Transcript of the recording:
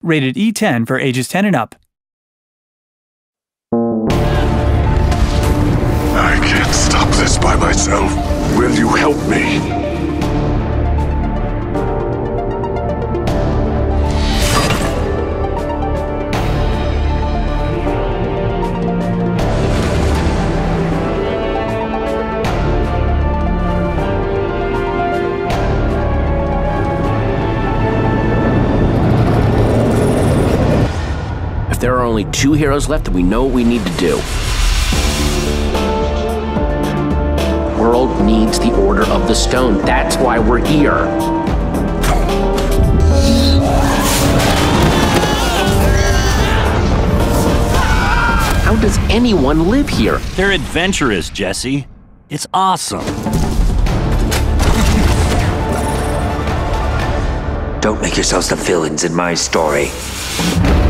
rated E10 for ages 10 and up. I can't stop this by myself. Will you help me? If there are only 2 heroes left, then we know what we need to do. The world needs the Order of the Stone. That's why we're here. How does anyone live here? They're adventurous, Jesse. It's awesome. Don't make yourselves the villains in my story.